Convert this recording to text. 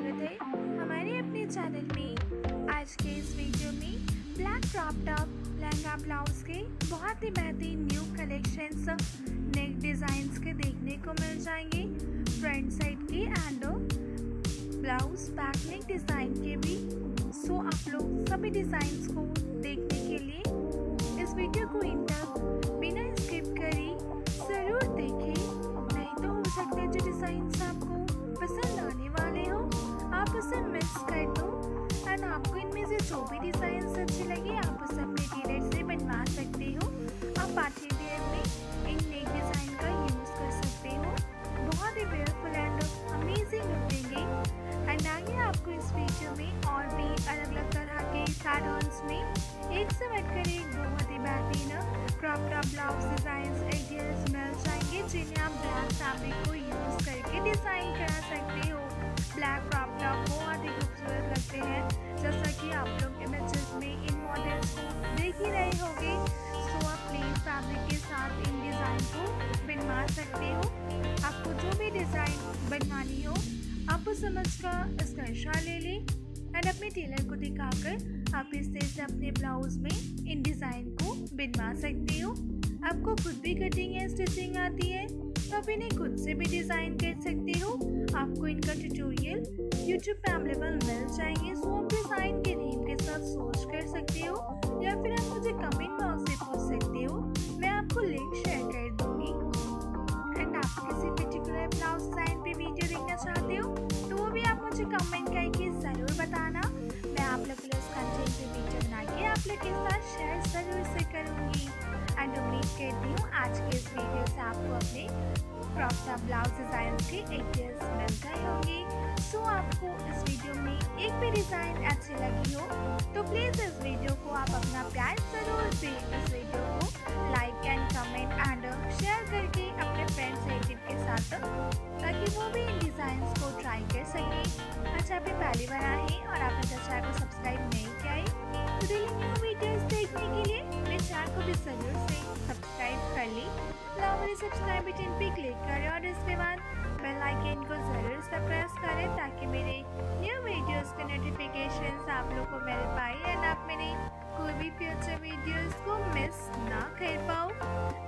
स्वागत है हमारे अपने चैनल में। आज के इस वीडियो में black crop top lehenga blouse के बहुत ही बेहतरीन न्यू कलेक्शंस नेक डिज़ाइंस के देखने को मिल जाएंगे। फ्रंट साइड के and blouse back neck design के भी। सो आप लोग सभी डिज़ाइंस को देखने के लिए इस वीडियो को इन तक बिना स्किप करे ज़रूर देखें, नहीं तो हो सकता है जो डिज़ाइंस आपको पसंद आने वाले हो आप उसे मिस कर दो। एंड आपको इनमें से जो भी डिज़ाइंस अच्छे लगे आप उसे अपने टेलर से बनवा सकते हो। आप पार्टी वेयर में इन नेक डिज़ाइन का यूज़ कर सकते हो। बहुत ही ब्यूटीफुल एंड अमेजिंग लुक देंगे। एंड आगे आपको इस वीडियो में और भी अलग अलग तरह के पैटर्न्स में एक से बढ़कर एक बहुत ही बेहतरीन crop top blouse designs ideas मिल जाएंगे, जिन्हें आप ब्लैक फैब्रिक को यूज़ करके डिज़ाइन करा सकते हो। ब्लैक क्रॉप टॉप बहुत ही खूबसूरत लगते हैं, जैसा कि आप लोग इमेजेस में इन मॉडल्स को देख ही रहे होंगे। सो आप प्लेन फैब्रिक के साथ इन डिज़ाइन को बनवा सकते हो। आपको जो भी डिज़ाइन बनवानी हो आप उस समझ का स्क्रीनशॉट ले लें एंड अपने टेलर को दिखाकर आप इस तरह से अपने ब्लाउज में इन डिज़ाइन को बनवा सकते हो। आपको खुद भी कटिंग या स्टिचिंग आती है तो आप इन्हें खुद से भी डिज़ाइन कर सकते हो। आपको इनका ट्यूटोरियल यूट्यूब पे अवेलेबल मिल जाएंगे। सो आप डिज़ाइन के नेम के साथ सर्च कर सकते हो या फिर आप मुझे कमेंट बॉक्स से पूछ सकते हो, मैं आपको लिंक शेयर कर दूँगी। एंड आप किसी पर्टिकुलर ब्लाउज डिज़ाइन पे वीडियो देखना चाहते हो तो वो भी आप मुझे कमेंट करके ज़रूर बताना। मैं आप लोग के कंटेंट पे वीडियो बना के आप लोग के साथ शेयर ज़रूर से करूँगी। एंड उम्मीद करती हूँ आज के इस वीडियो से आपको अपने क्रॉप टॉप ब्लाउज डिज़ाइन के आइडियाज मिल गए होंगे। सो आपको इस वीडियो में एक भी डिज़ाइन अच्छी लगी हो तो प्लीज़ इस वीडियो को आप अपना प्यार ज़रूर दें। इस वीडियो को like and comment and share करके अपने फ्रेंड्स रिलेटिव के साथ, ताकि वो भी इन डिज़ाइंस को ट्राई कर सकें। अच्छा, आप पहली बार आए हैं और आपने चैनल को सब्सक्राइब नहीं किया है तो डेली न्यू वीडियोस देखने के लिए मेरे चैनल को भी ज़रूर से सब्सक्राइब कर लें। वाले सब्सक्राइब बटन पे क्लिक करें और इसके बाद बेल आइकन को ज़रूर से प्रेस करें ताकि मेरे न्यू वीडियोस के नोटिफिकेशंस आप लोग को मिल पाए एंड आप मेरे कोई भी फ्यूचर वीडियोस को मिस ना कर पाओ।